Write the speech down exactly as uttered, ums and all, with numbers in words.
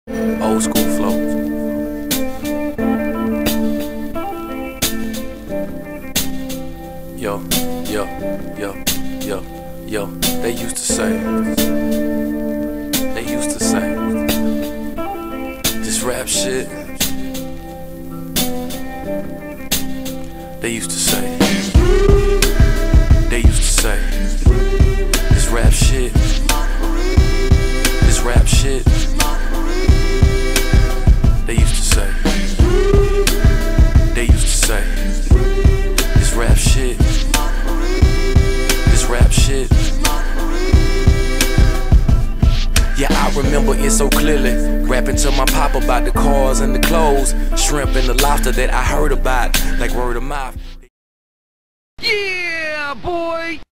Old school flow. Yo, yo, yo, yo, yo. They used to say, they used to say, this rap shit. They used to say, they used to say, this rap shit, this rap shit. They used to say, they used to say, this rap shit, this rap shit. Yeah, I remember it so clearly, rapping to my pop about the cars and the clothes, shrimp and the lobster that I heard about, like word of mouth. Yeah, boy!